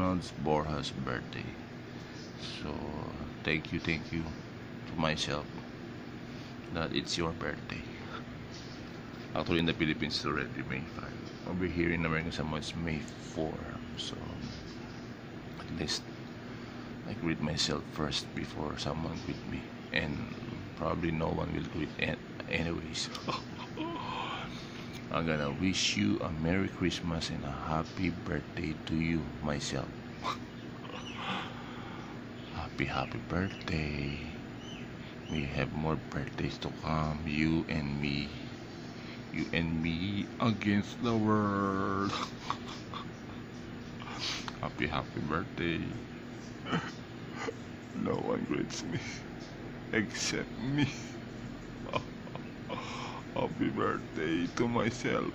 announce Borja's birthday. So thank you to myself that it's your birthday. Actually, in the Philippines it's already May 5. Over here in America somehow it's May 4. So at least I greet myself first before someone greet me, and probably no one will greet anyways. I'm gonna wish you a Merry Christmas and a Happy Birthday to you, myself. Happy birthday. We have more birthdays to come. You and me against the world. Happy birthday. No one greets me except me. Happy birthday to myself.